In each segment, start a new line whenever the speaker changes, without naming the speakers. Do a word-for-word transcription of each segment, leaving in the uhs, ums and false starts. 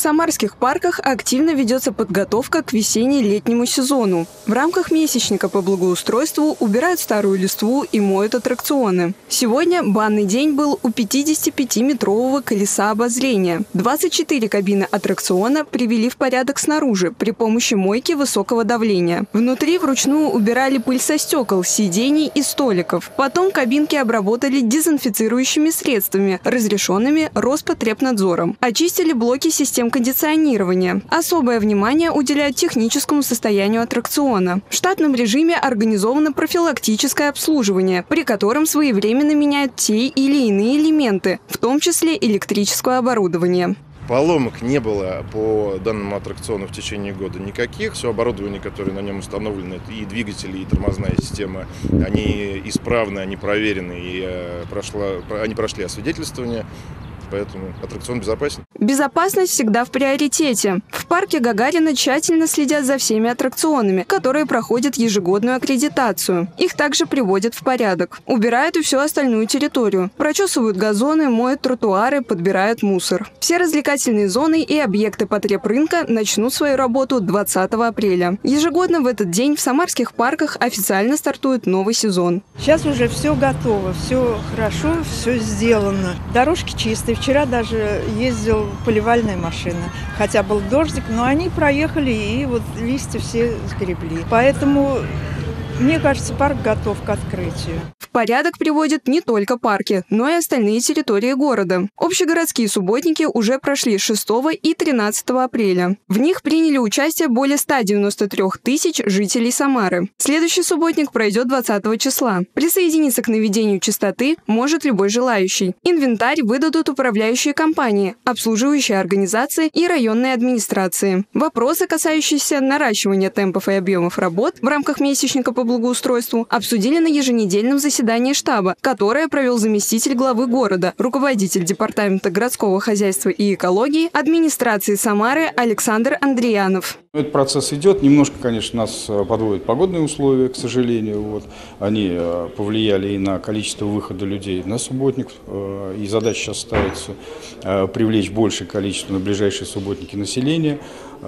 самарских парках активно ведется подготовка к весенне-летнему сезону. В рамках месячника по благоустройству убирают старую листву и моют аттракционы. Сегодня банный день был у пятидесятипятиметрового колеса обозрения. двадцать четыре кабины аттракциона привели в порядок снаружи при помощи мойки высокого давления. Внутри вручную убирали пыль со стекол, сидений и столиков. Потом кабинки обработали дезинфицирующими средствами, разрешенными Роспотребнадзором. Очистили блоки систем кондиционирования. Особое внимание уделяют техническому состоянию аттракциона. В штатном режиме организовано профилактическое обслуживание, при котором своевременно меняют те или иные элементы, в том числе электрическое оборудование.
Поломок не было по данному аттракциону в течение года никаких. Все оборудование, которое на нем установлено, и двигатели, и тормозная система, они исправны, они проверены, и прошла, они прошли освидетельствование. Поэтому аттракцион безопасен.
Безопасность всегда в приоритете. В парке Гагарина тщательно следят за всеми аттракционами, которые проходят ежегодную аккредитацию. Их также приводят в порядок. Убирают и всю остальную территорию. Прочесывают газоны, моют тротуары, подбирают мусор. Все развлекательные зоны и объекты потребрынка начнут свою работу двадцатого апреля. Ежегодно в этот день в самарских парках официально стартует новый сезон.
Сейчас уже все готово, все хорошо, все сделано. Дорожки чистые. Вчера даже ездил поливальная машина. Хотя был дождик, но они проехали и вот листья все сгребли. Поэтому, мне кажется, парк готов к открытию.
В порядок приводят не только парки, но и остальные территории города. Общегородские субботники уже прошли шестого и тринадцатого апреля. В них приняли участие более ста девяноста трёх тысяч жителей Самары. Следующий субботник пройдет двадцатого числа. Присоединиться к наведению чистоты может любой желающий. Инвентарь выдадут управляющие компании, обслуживающие организации и районные администрации. Вопросы, касающиеся наращивания темпов и объемов работ в рамках месячника по благоустройству, обсудили на еженедельном заседании штаба, которое провел заместитель главы города, руководитель департамента городского хозяйства и экологии администрации Самары Александр Андреянов.
Этот процесс идет. Немножко, конечно, нас подводят погодные условия, к сожалению. Вот. Они повлияли и на количество выхода людей на субботник. И задача сейчас ставится привлечь большее количество на ближайшие субботники населения,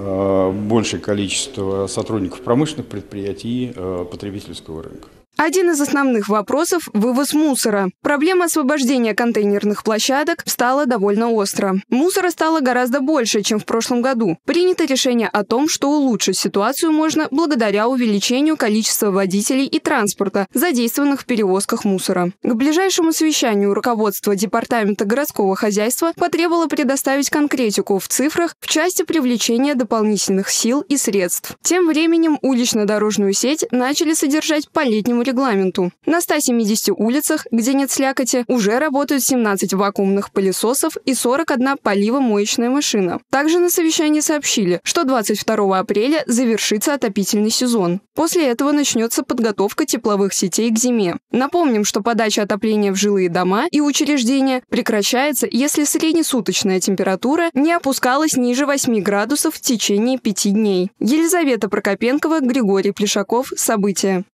большее количество сотрудников промышленных предприятий и потребительского рынка.
Один из основных вопросов – вывоз мусора. Проблема освобождения контейнерных площадок стала довольно остро. Мусора стало гораздо больше, чем в прошлом году. Принято решение о том, что улучшить ситуацию можно благодаря увеличению количества водителей и транспорта, задействованных в перевозках мусора. К ближайшему совещанию руководство Департамента городского хозяйства потребовало предоставить конкретику в цифрах в части привлечения дополнительных сил и средств. Тем временем улично-дорожную сеть начали содержать по летнему регламенту. На ста семидесяти улицах, где нет слякоти, уже работают семнадцать вакуумных пылесосов и сорок одна поливомоечная машина. Также на совещании сообщили, что двадцать второго апреля завершится отопительный сезон. После этого начнется подготовка тепловых сетей к зиме. Напомним, что подача отопления в жилые дома и учреждения прекращается, если среднесуточная температура не опускалась ниже восьми градусов в течение пяти дней. Елизавета Прокопенкова, Григорий Плешаков. События.